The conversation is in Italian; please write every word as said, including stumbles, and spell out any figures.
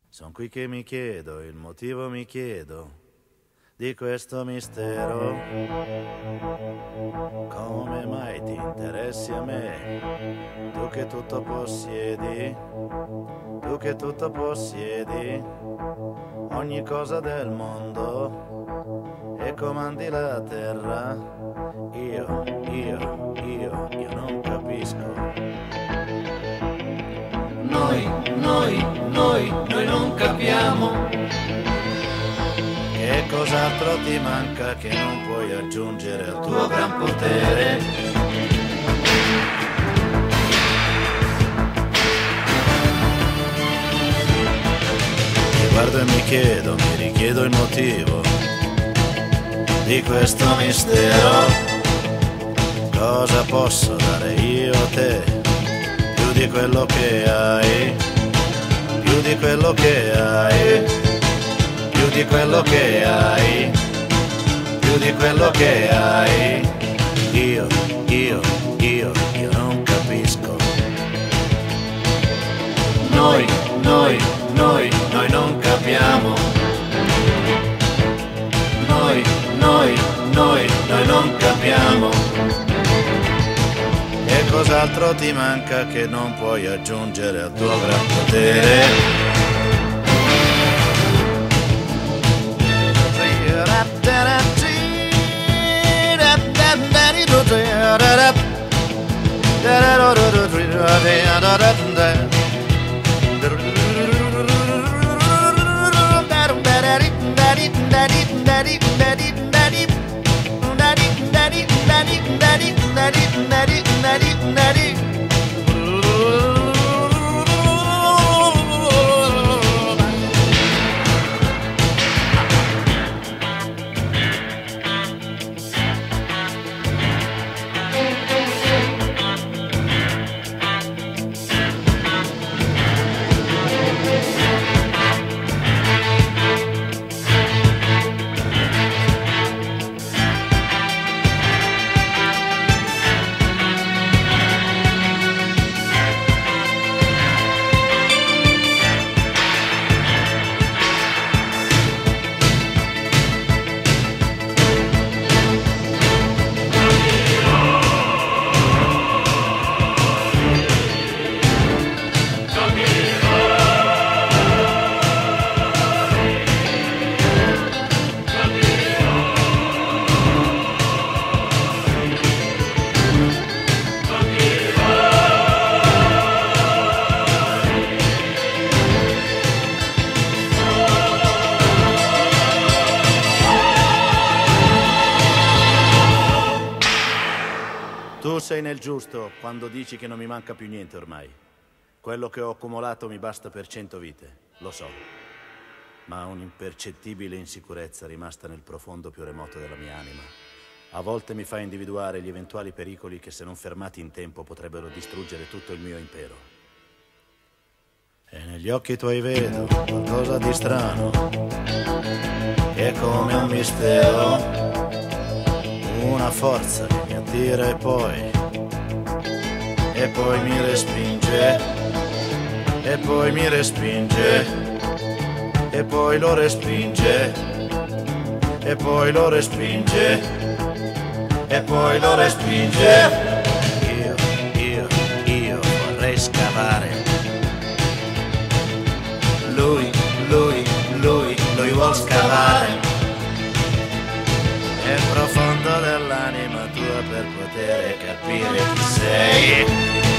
Son qui che mi chiedo, il motivo mi chiedo di questo mistero. Come mai ti interessi a me? Tu che tutto possiedi, tu che tutto possiedi, ogni cosa del mondo, e comandi la terra. Io, io, io, io non capisco. Noi, noi, noi, noi non capiamo. Che cos'altro ti manca che non puoi aggiungere al tuo gran potere? Mi guardo e mi chiedo, mi richiedo il motivo di questo mistero. Cosa posso dare io a te? Più di quello che hai, più di quello che hai, più di quello che hai, più di quello che hai. Io, io, io, io non capisco. Noi, noi, noi, noi non capiamo. Noi, noi, noi, noi non capiamo. Che cos'altro ti manca che non puoi aggiungere al tuo gran potere? Tu sei nel giusto quando dici che non mi manca più niente ormai. Quello che ho accumulato mi basta per cento vite, lo so. Ma un'impercettibile insicurezza rimasta nel profondo più remoto della mia anima. A volte mi fa individuare gli eventuali pericoli che, se non fermati in tempo, potrebbero distruggere tutto il mio impero. E negli occhi tuoi vedo qualcosa di strano, che è come un mistero. Una forza che mi attira e poi, e poi mi respinge, e poi mi respinge, e poi lo respinge, e poi lo respinge, e poi lo respinge. Io, io, io vorrei scavare. Lui, lui, lui, lui vuol scavare. È profondo dell'anima tua per poter capire chi sei.